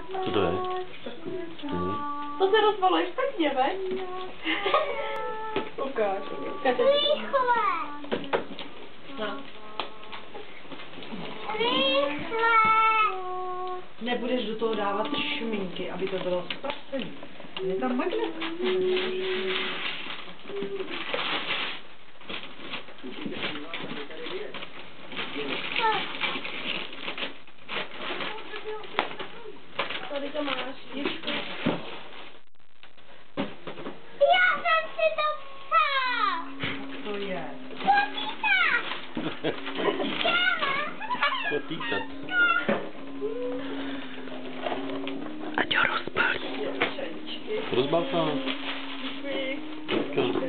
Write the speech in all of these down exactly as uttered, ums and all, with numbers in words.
Co to je? To se rozvaluješ pěkně, veď? Ukáž. Rychle! No. Rychle! Nebudeš do toho dávat šminky, aby to bylo zpracované. Je tam magnet. Tady to máš, ještě. Já jsem si to psal! To je. Potýka! Potýkat. Aďo, rozbalí. Rozbalka. Děkuji.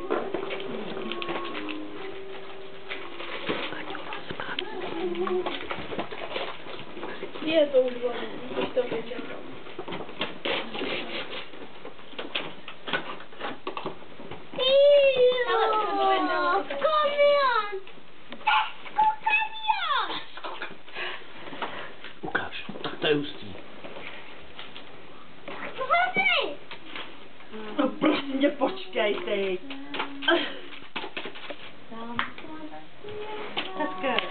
Je to už volný, už to vyčekal. Kamion! Tesco kamion! Ukáž. Tak to je hustý. Hlavně! No prosím tě, počkej teď. Hezké.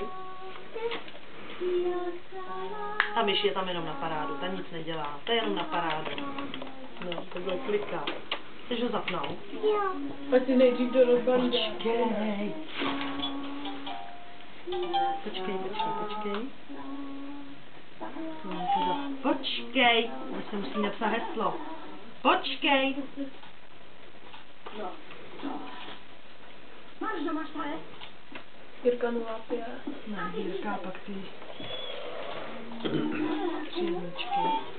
Ta myš je tam jenom na parádu, ta nic nedělá, to je jenom na parádu. No, takhle kliká. Chceš ho zapnout? Jo. Pojď si nejdřív do rozbalí. Počkej. Počkej, počkej, počkej. Počkej, už se musí napsat heslo. Počkej. Máš doma šle? Jirka nula pět. Ne, Jirka, pak ty. Tři jedničky.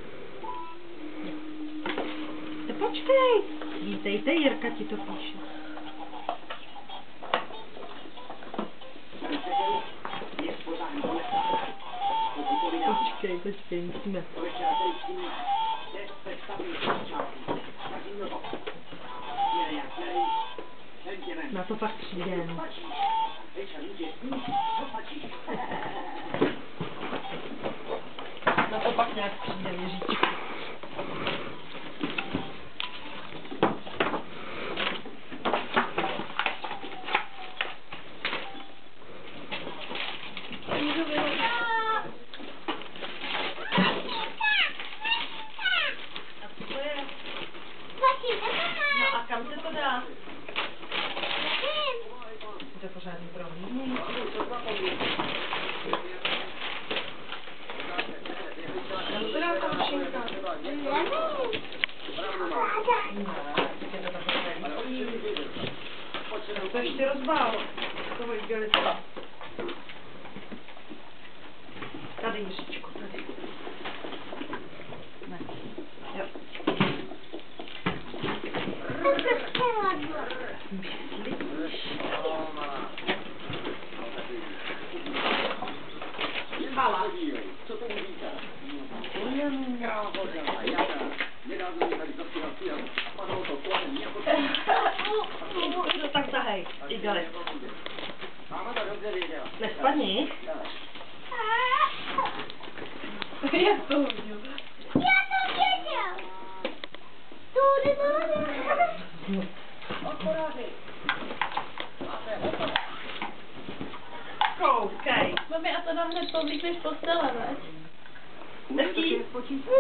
No počkej. Vítejte, Jirka ti to píše. Počkej, počkej, musíme. Na to pak přijdem. Na to pak nějak přijde, Jiříčku. No a kam se to dá? To je pořádný prohlídný. Kam to dá ta mašinka? To ještě rozbál. Toho igelita. Tady, Jiříčku, tady. Ne. Jo. Hala. Co to říká? No tak zahej, igelit. Nespadni. Jak to hodil? Já to věděl! Tudy, tudy! Koukej. Mami, a to nám hned povlíkneš postele, veď? Nechci?